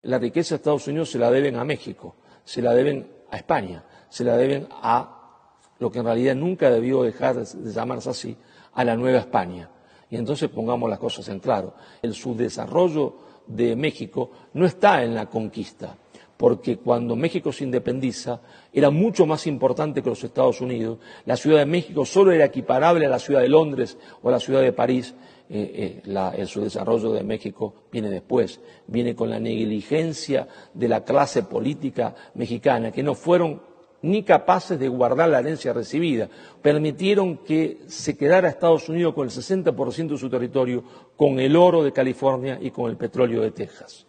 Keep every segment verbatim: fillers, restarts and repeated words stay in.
La riqueza de Estados Unidos se la deben a México, se la deben a España, se la deben a lo que en realidad nunca debió dejar de llamarse así, a la Nueva España. Y entonces pongamos las cosas en claro. El subdesarrollo de México no está en la conquista, porque cuando México se independiza era mucho más importante que los Estados Unidos. La Ciudad de México solo era equiparable a la Ciudad de Londres o a la Ciudad de París. Eh, eh, la, el subdesarrollo de México viene después, viene con la negligencia de la clase política mexicana, que no fueron ni capaces de guardar la herencia recibida. Permitieron que se quedara Estados Unidos con el sesenta por ciento de su territorio, con el oro de California y con el petróleo de Texas.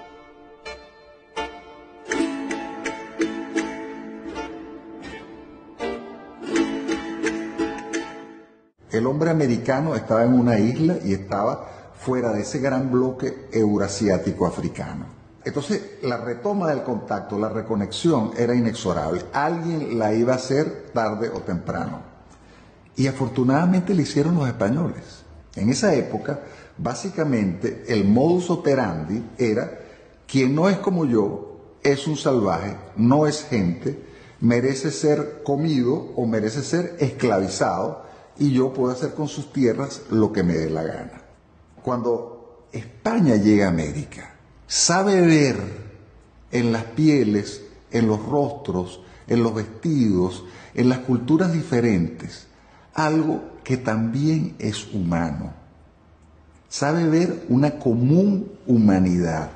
El hombre americano estaba en una isla y estaba fuera de ese gran bloque eurasiático africano. Entonces, la retoma del contacto, la reconexión era inexorable. Alguien la iba a hacer tarde o temprano. Y afortunadamente lo hicieron los españoles. En esa época, básicamente, el modus operandi era: quien no es como yo, es un salvaje, no es gente, merece ser comido o merece ser esclavizado, y yo puedo hacer con sus tierras lo que me dé la gana. Cuando España llega a América, sabe ver en las pieles, en los rostros, en los vestidos, en las culturas diferentes, algo que también es humano. Sabe ver una común humanidad.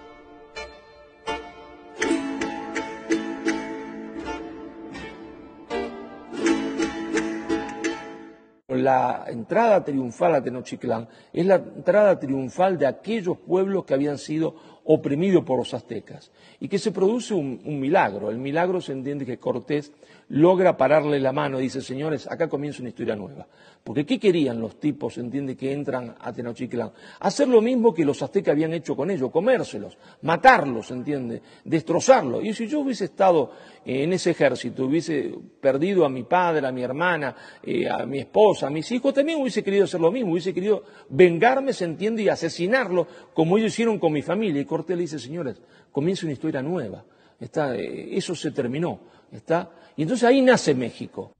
La entrada triunfal a Tenochtitlán es la entrada triunfal de aquellos pueblos que habían sido oprimidos por los aztecas, y que se produce un, un milagro. El milagro se entiende que Cortés logra pararle la mano y dice: señores, acá comienza una historia nueva. Porque ¿qué querían los tipos, se entiende, que entran a Tenochtitlán? Hacer lo mismo que los aztecas habían hecho con ellos, comérselos, matarlos, se entiende, destrozarlos. Y si yo hubiese estado en ese ejército, hubiese perdido a mi padre, a mi hermana, eh, a mi esposa, a mis hijos, también hubiese querido hacer lo mismo, hubiese querido vengarme, se entiende, y asesinarlos, como ellos hicieron con mi familia. Y Cortés le dice: señores, comienza una historia nueva. Está, eh, eso se terminó. Está, y entonces ahí nace México.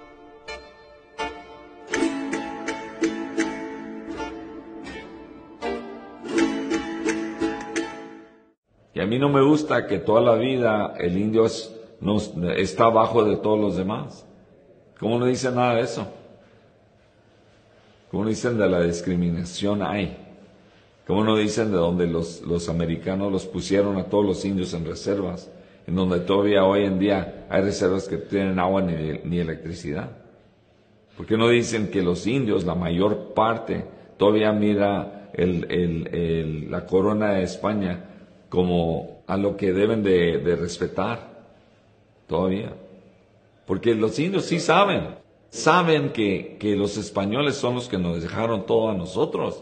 Y a mí no me gusta que toda la vida el indio es, no, está abajo de todos los demás. ¿Cómo no dicen nada de eso? ¿Cómo no dicen de la discriminación hay? ¿Cómo no dicen de donde los, los americanos los pusieron a todos los indios en reservas, en donde todavía hoy en día hay reservas que no tienen agua ni, ni electricidad? ¿Por qué no dicen que los indios, la mayor parte, todavía mira el, el, el, la corona de España como a lo que deben de, de respetar todavía? Porque los indios sí saben, saben que, que los españoles son los que nos dejaron todo a nosotros.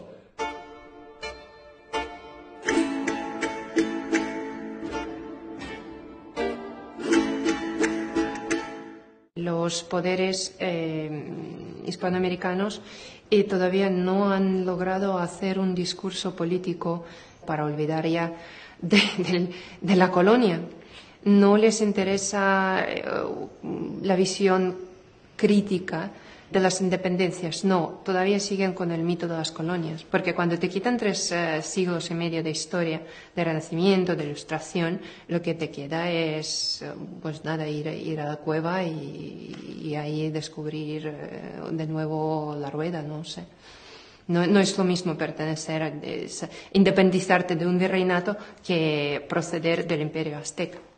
Los poderes eh, hispanoamericanos eh, todavía no han logrado hacer un discurso político para olvidar ya de, de, de la colonia. No les interesa eh, la visión crítica de las independencias, no, todavía siguen con el mito de las colonias, porque cuando te quitan tres eh, siglos y medio de historia, de Renacimiento, de Ilustración, lo que te queda es, pues nada, ir, ir a la cueva y, y ahí descubrir eh, de nuevo la rueda, no sé. No, no es lo mismo pertenecer, es, independizarte de un virreinato que proceder del imperio azteca.